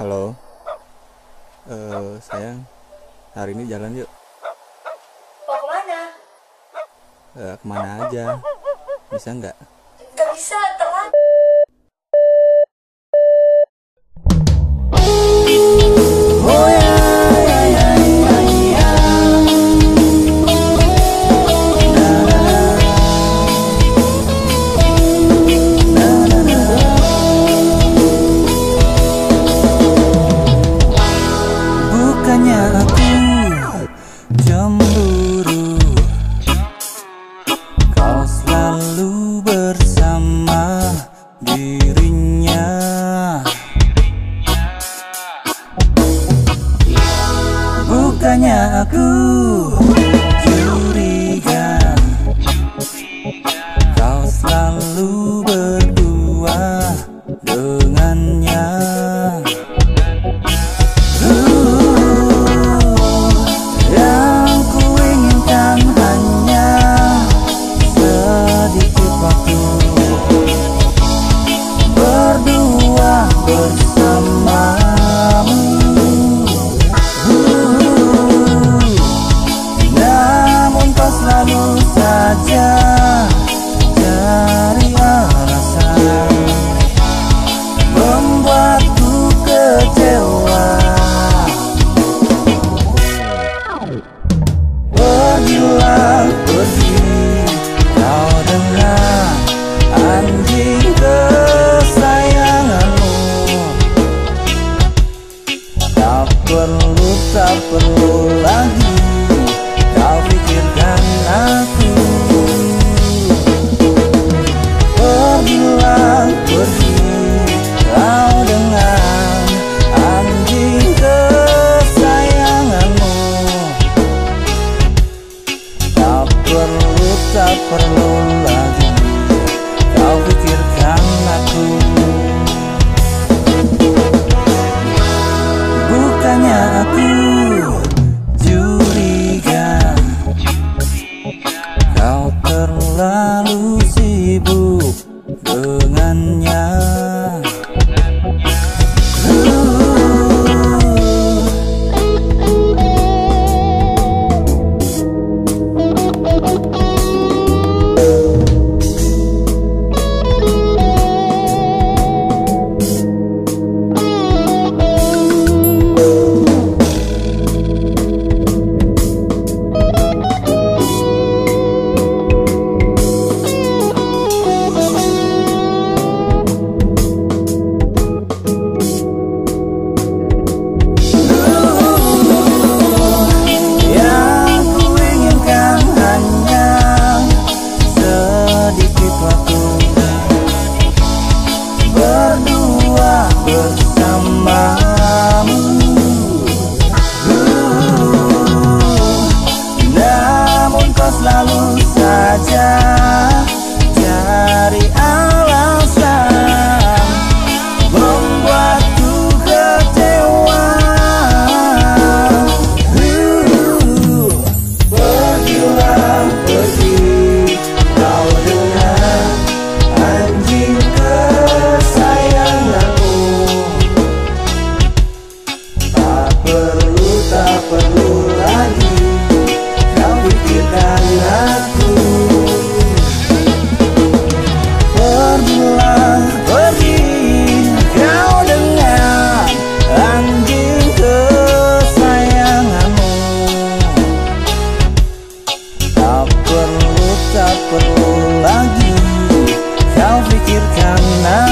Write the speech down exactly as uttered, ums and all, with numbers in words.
Halo, eh sayang, hari ini jalan yuk. Mau kemana? Eh, kemana aja, bisa nggak? Gak bisa, telat. Oh ya, ya, ya, ya, ya. Na, na, na, na, na. Bukannya aku cemburu, kau selalu bersama dirinya. Bukannya aku curiga, kau selalu berdua dengannya. Uh, yang ku inginkan hanya sedikit waktu berdua bersamamu. Uh, namun kau selalu saja cari alasan membuatku kecewa. Pergilah, pergi kau dengan anjing kesayanganmu. Tak perlu, tak perlu lagi kau pikirkan aku. Pergilah, pergi kau dengan anjing kesayanganmu. Tak perlu, tak perlu lagi kau pikirkan aku. Bukannya aku curiga, kau terlalu sibuk dengannya. Bersamamu. Uh, namun kau selalu saja cari alasan membuatku kecewa. Uh, pergilah, pergi kau dengan anjing kesayanganmu. Tak perlu lagi kau pikirkan aku. Pergilah, pergi kau dengan anjing kesayanganmu. Tak perlu, tak perlu lagi kau pikirkan aku.